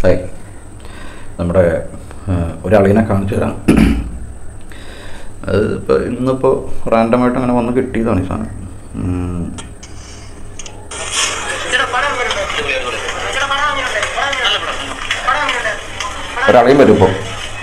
അതെ നമ്മുടെ ഒരാളിനെ കാണിച്ചു തരാം. അത് ഇന്നിപ്പോൾ റാൻഡമായിട്ട് അങ്ങനെ വന്ന് കിട്ടിയതാണ് ഈ സാധനം. ഒരാളെയും വരും ഇപ്പോൾ.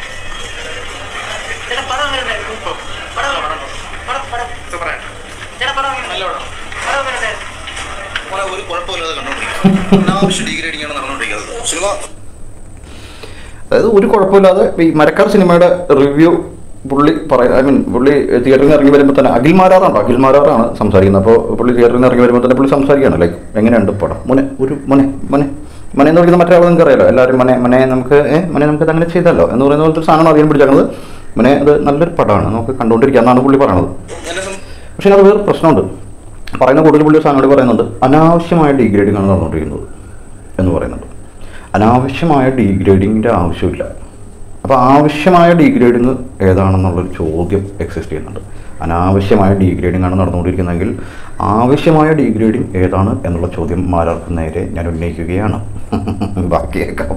അതായത് ഒരു കുഴപ്പമില്ലാതെ ഈ മരക്കാർ സിനിമയുടെ റിവ്യൂ പുള്ളി പുള്ളി തിയേറ്ററിൽ നിന്ന് ഇറങ്ങി വരുമ്പോൾ തന്നെ അഖിൽ മാരാറാണ് സംസാരിക്കുന്നത്. അപ്പോൾ പുള്ളി തിയേറ്ററിൽ നിന്ന് ഇറങ്ങി വരുമ്പോൾ തന്നെ പുള്ളി സംസാരിക്കുകയാണ്, ലൈക്ക് എങ്ങനെയുണ്ട് പടം, മോനെ എന്ന് വിളിക്കുന്ന മറ്റൊരാൾ നിങ്ങൾക്ക് അറിയാലോ, എല്ലാവരും മോനെ നമുക്ക് അങ്ങനെ ചെയ്തല്ലോ എന്ന് പറയുന്ന പോലത്തെ സാധനമാണ് അധികം പിടിച്ചേക്കുന്നത്. മോനെ അത് നല്ലൊരു പടമാണ്, നമുക്ക് കണ്ടുകൊണ്ടിരിക്കുക എന്നാണ് പുള്ളി പറയണത്. പക്ഷേ അത് വേറെ പ്രശ്നമുണ്ട്. പറയുന്ന കൂടുതൽ പുള്ളി സാധനങ്ങൾ പറയുന്നുണ്ട്, അനാവശ്യമായ ഡീഗ്രേഡിംഗ് ആണ് നടന്നുകൊണ്ടിരിക്കുന്നത് എന്ന് പറയുന്നുണ്ട്. അനാവശ്യമായ ഡീഗ്രേഡിങ്ങിൻ്റെ ആവശ്യമില്ല. അപ്പോൾ ആവശ്യമായ ഡീഗ്രേഡിങ് ഏതാണെന്നുള്ളൊരു ചോദ്യം എക്സിസ്റ്റ് ചെയ്യുന്നുണ്ട്. അനാവശ്യമായ ഡീഗ്രേഡിംഗ് ആണ് നടന്നുകൊണ്ടിരിക്കുന്നതെങ്കിൽ ആവശ്യമായ ഡീഗ്രേഡിംഗ് ഏതാണ് എന്നുള്ള ചോദ്യം മാരാർക്ക് നേരെ ഞാൻ ഉന്നയിക്കുകയാണ്. ബാക്കി കേൾക്കാം.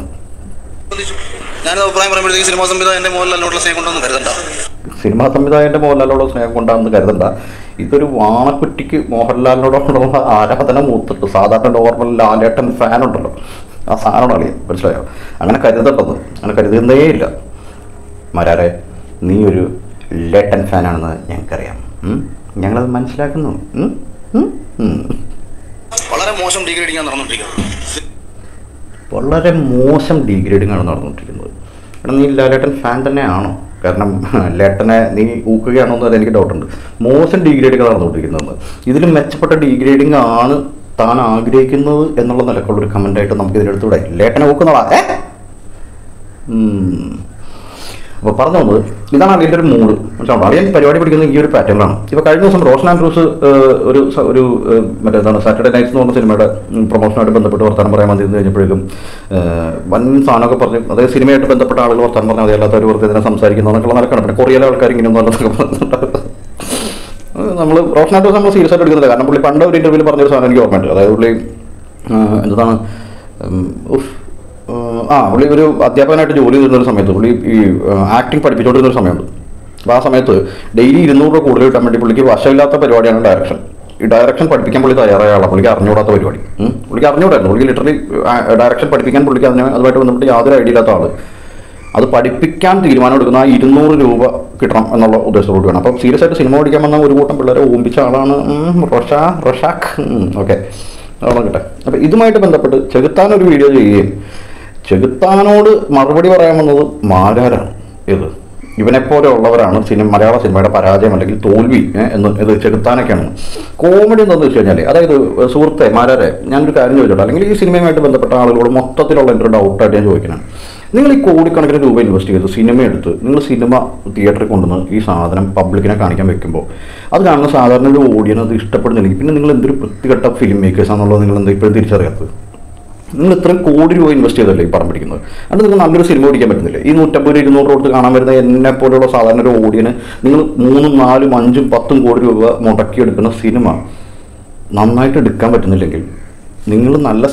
സിനിമാ സംവിധായകൻ്റെ മോഹൻലാലിനോടുള്ള സ്നേഹം കൊണ്ടാണെന്ന് കരുതണ്ട. ഇതൊരു വാണക്കുറ്റിക്ക് മോഹൻലാലിനോടുള്ള ആരാധന മൂത്തിട്ട് സാധാരണ നോർമൽ ലാലേട്ടൻ ഫാൻ ഉണ്ടല്ലോ, ആ സാധനമാണ് അറിയാം, മനസ്സിലായോ? അങ്ങനെ കരുതേണ്ടത്, അങ്ങനെ കരുതുന്നേ ഇല്ല. മാരാരെ, നീ ഒരു ലേട്ടൻ ഫാനാണെന്ന് ഞങ്ങൾക്കറിയാം, ഞങ്ങളത് മനസ്സിലാക്കുന്നു. വളരെ മോശം ഡീഗ്രേഡിംഗ് ആണ് നടന്നുകൊണ്ടിരിക്കുന്നത്. എടാ, നീ ലേട്ടൻ ഫാൻ തന്നെയാണോ? കാരണം ലേട്ടനെ നീ ഊക്കുകയാണോ എന്ന് എനിക്ക് ഡൗട്ടുണ്ട്. മോശം ഡീഗ്രേഡിംഗ് നടന്നുകൊണ്ടിരിക്കുന്നത്. ഇതിലും മെച്ചപ്പെട്ട ഡീഗ്രേഡിംഗ് ആണ് താൻ ആഗ്രഹിക്കുന്നത് എന്നുള്ള നിലക്കുള്ളൊരു കമൻ്റായിട്ട് നമുക്ക് ഇതിനെടുത്തൂടെ? ലേട്ടനെ ഊക്കുന്നതാ അപ്പോൾ പറഞ്ഞു വന്നത് ഇതാണ് അതിൻ്റെ ഒരു മൂഡ്. മനസ്സിലാവും. അറിയാൻ പരിപാടി പിടിക്കുന്നത് ഈ ഒരു പാറ്റേണിലാണ്. ഇപ്പോൾ കഴിഞ്ഞ ദിവസം റോഷൻ ആൻഡ്രൂസ് ഒരു മറ്റേതാണ് സാറ്റർഡേ നൈറ്റ്സ് എന്ന് പറഞ്ഞ സിനിമയുടെ പ്രൊമോഷനായിട്ട് ബന്ധപ്പെട്ട് വർത്തമാനം പറയാൻ വന്നിരുന്നു കഴിഞ്ഞപ്പോഴേക്കും വൻ സാധനമൊക്കെ പറഞ്ഞ്, അതായത് സിനിമയായിട്ട് ബന്ധപ്പെട്ട ആളുകൾ വർത്തമാനം പറഞ്ഞാൽ അതല്ലാത്തവർ വെറുതെ ഇതിനെ സംസാരിക്കുന്നതൊക്കെ നടക്കണം. പിന്നെ കൊറിയയിലെ ആൾക്കാർ ഇങ്ങനെയൊന്നും അല്ലതൊക്കെ പറഞ്ഞിട്ടുണ്ട്. നമ്മൾ റോഷൻ ആൻഡ്രൂസ് നമ്മൾ സീരിയസ് ആയിട്ട് എടുക്കുന്നില്ല. കാരണം പുള്ളി പണ്ട് ഒരു ഇൻ്റർവ്യൂവിൽ പറഞ്ഞൊരു സാധനം എനിക്ക് ഓർമ്മയുണ്ട്. അതായത് പുള്ളി എന്താണ് പുള്ളി ഒരു അധ്യാപകനായിട്ട് ജോലി ചെയ്തിരുന്നൊരു സമയത്ത് പുള്ളി ഈ ആക്ടിങ് പഠിപ്പിച്ചുകൊണ്ടിരുന്നൊരു സമയമുണ്ട്. അപ്പോൾ ആ സമയത്ത് ഡെയിലി 200 രൂപ കൂടുതൽ കിട്ടാൻ വേണ്ടി പുള്ളിക്ക് വശമില്ലാത്ത പരിപാടിയാണ് ഡയറക്ഷൻ. ഈ ഡയറക്ഷൻ പഠിപ്പിക്കാൻ പുള്ളി തയ്യാറായ ആളാണ്. പുള്ളിക്ക് അറിഞ്ഞുകൂടാത്ത പരിപാടി. പുള്ളിക്ക് അറിഞ്ഞുകൂടായിരുന്നു. പുള്ളിക്ക് ലിറ്ററലി ഡയറക്ഷൻ പഠിപ്പിക്കാൻ പുള്ളിക്ക് അതുമായിട്ട് ബന്ധപ്പെട്ട് യാതൊരു ഐഡിയ ഇല്ലാത്ത ആൾ അത് പഠിപ്പിക്കാൻ തീരുമാനം എടുക്കുന്ന ആ 200 രൂപ കിട്ടണം എന്നുള്ള ഉദ്ദേശത്തോട് വേണം. അപ്പോൾ സീരിയസ് ആയിട്ട് സിനിമ പഠിക്കാൻ വന്ന ഒരു കൂട്ടം പിള്ളേരെ ഓമ്പിച്ച ആളാണ് റൊഷാക്ക്. ഓക്കെ, അതാണ് കിട്ടെ. അപ്പോൾ ഇതുമായിട്ട് ബന്ധപ്പെട്ട് ചെകുത്താനൊരു വീഡിയോ ചെയ്യുകയും ചെകുത്താനോട് മറുപടി പറയാൻ വന്നത് മാരാരാണ്. ഇവനെപ്പോലെ ഉള്ളവരാണ് മലയാള സിനിമയുടെ പരാജയം അല്ലെങ്കിൽ തോൽവി എന്ന് ഇത് ചെകുത്താനൊക്കെയാണ്. കോമഡി എന്താണെന്ന് വെച്ച് കഴിഞ്ഞാൽ, അതായത് സുഹൃത്തെ മാരാരെ, ഞാനൊരു കാര്യം ചോദിച്ചോട്ടെ, അല്ലെങ്കിൽ ഈ സിനിമയുമായിട്ട് ബന്ധപ്പെട്ട ആളുകളോട് മൊത്തത്തിലുള്ള എൻ്റെ ഒരു ഡൗട്ടായിട്ട് ഞാൻ ചോദിക്കണം. നിങ്ങൾ ഈ കോടിക്കണക്കിന് രൂപ ഇൻവെസ്റ്റ് ചെയ്ത് സിനിമ എടുത്ത് നിങ്ങൾ സിനിമ തിയേറ്ററിൽ കൊണ്ടുവന്ന് ഈ സാധനം പബ്ലിക്കിനെ കാണിക്കാൻ വെക്കുമ്പോൾ അത് കാണുന്ന സാധാരണ ഒരു ഓഡിയൻസ് അത് ഇഷ്ടപ്പെടുന്നില്ലെങ്കിൽ പിന്നെ നിങ്ങൾ എന്തൊരു വൃത്തികെട്ട ഫിലിം മേക്കേഴ്സാണെന്നുള്ളത് നിങ്ങൾ എന്താ ഇപ്പോഴും തിരിച്ചറിയാത്തത്? നിങ്ങൾ ഇത്രയും കോടി രൂപ ഇൻവെസ്റ്റ് ചെയ്തല്ലേ ഈ പടം പിടിക്കുന്നത്. അത് നിങ്ങൾ നല്ലൊരു സിനിമ പിടിക്കാൻ പറ്റുന്നില്ല. ഈ 150-200 കൊടുത്ത് കാണാൻ വരുന്ന എന്നെ പോലെയുള്ള സാധാരണ ഒരു ഓഡിയന് നിങ്ങൾ 3, 4, 5, 10 കോടി രൂപ മുടക്കിയെടുക്കുന്ന സിനിമ നന്നായിട്ട് എടുക്കാൻ പറ്റുന്നില്ലെങ്കിൽ നിങ്ങൾ നല്ല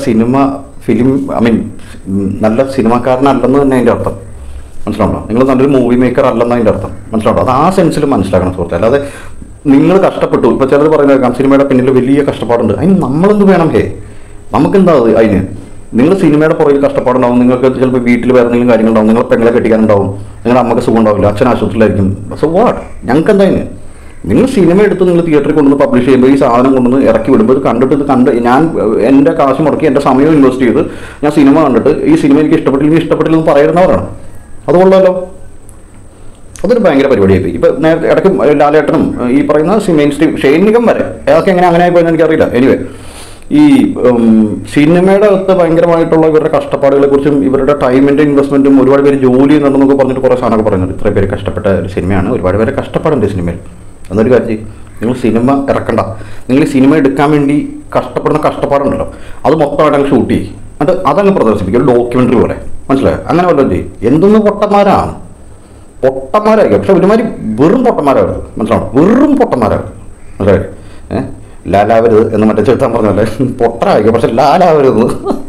നല്ല സിനിമാക്കാരനല്ലെന്ന് തന്നെ അതിൻ്റെ അർത്ഥം. മനസ്സിലാവണോ? നിങ്ങൾ നല്ലൊരു മൂവി മേക്കർ അല്ലെന്ന് അതിൻ്റെ അർത്ഥം. മനസ്സിലാവണോ? അത് ആ സെൻസിൽ മനസ്സിലാക്കണം സുഹൃത്തെ. അല്ലാതെ നിങ്ങൾ കഷ്ടപ്പെട്ടു, ഇപ്പോൾ ചിലർ പറയുന്നത് സിനിമയുടെ പിന്നിൽ വലിയ കഷ്ടപ്പാടുണ്ട്, അതിന് നമ്മളെന്ത് വേണം? നമുക്കെന്താ അതിന്? നിങ്ങൾ സിനിമയുടെ പുറകിൽ കഷ്ടപ്പാടുണ്ടാവും. നിങ്ങൾക്ക് ചിലപ്പോൾ വീട്ടിൽ വേറെ എന്തെങ്കിലും കാര്യങ്ങളുണ്ടാവും. നിങ്ങൾ പെങ്ങളെ കെട്ടിക്കാനുണ്ടാവും. നിങ്ങളുടെ അമ്മക്ക് സുഖം ഉണ്ടാവില്ല. അച്ഛൻ ആശുപത്രിയിലായിരിക്കും. So what? ഞങ്ങൾക്ക് എന്താ അതിന്? നിങ്ങൾ സിനിമ എടുത്ത് നിങ്ങൾ തിയേറ്ററിൽ കൊണ്ടുവന്ന് പബ്ലിഷ് ചെയ്യുമ്പോൾ ഈ സാധനം കൊണ്ടുവന്ന് ഇറക്കി വിടുമ്പോൾ ഇത് കണ്ട് ഞാൻ എൻ്റെ കാശ് മുടക്കി എൻ്റെ സമയം ഇൻവെസ്റ്റ് ചെയ്ത് ഞാൻ സിനിമ കണ്ടിട്ട് ഈ സിനിമ എനിക്ക് ഇഷ്ടപ്പെട്ടില്ലെന്ന് പറയുന്നവരാണ്. അതുകൊള്ളല്ലോ. അതൊരു ഭയങ്കര പരിപാടിയായി. ഇപ്പോൾ നേരത്തെ ഇടയ്ക്ക് ലാലേട്ടനും ഈ പറയുന്ന മെയിൻ സ്ട്രീം ഷെയ്നികം വരെ അതൊക്കെ അങ്ങനെ ആയിപ്പോയെന്ന് എനിക്കറിയില്ല. എനിവേ, ഈ സിനിമയുടെ അകത്ത് ഭയങ്കരമായിട്ടുള്ള ഇവരുടെ കഷ്ടപ്പാടുകളെക്കുറിച്ചും ഇവരുടെ ടൈമിൻ്റെ ഇൻവെസ്റ്റ്മെൻറ്റും ഒരുപാട് പേര് ജോലി ചെയ്യുന്നുണ്ടെന്നൊക്കെ പറഞ്ഞിട്ട് കുറേ സാധനമൊക്കെ പറയുന്നുണ്ട്. ഇത്രയും പേര് കഷ്ടപ്പെട്ട ഒരു സിനിമയാണ്, ഒരുപാട് പേര് കഷ്ടപ്പാടുണ്ട് സിനിമയിൽ. എന്നൊരു കാര്യം, നിങ്ങൾ സിനിമ ഇറക്കണ്ട. നിങ്ങൾ സിനിമ എടുക്കാൻ വേണ്ടി കഷ്ടപ്പെടുന്ന കഷ്ടപ്പാടുണ്ടല്ലോ, അത് മൊത്തമായിട്ട് അങ്ങ് ഷൂട്ട് ചെയ്യും. അതങ്ങ് പ്രദർശിപ്പിക്കും, ഒരു ഡോക്യുമെൻ്ററി പോലെ. മനസ്സിലായോ? അങ്ങനെ വല്ലതും ചെയ്യും. എന്തൊന്ന് പൊട്ടന്മാരായിരിക്കും. പക്ഷെ ഒരുമാതിരി വെറും പൊട്ടന്മാരാവരുത്. മനസ്സിലാവും? വെറും പൊട്ടന്മാരാവരുത്. മനസ്സിലായോ? ലാലാവരുത് എന്ന് മറ്റേ ചെറുത്താൻ പറഞ്ഞല്ലേ, പൊട്ടരായിരിക്കും പക്ഷെ ലാലാവരുത്.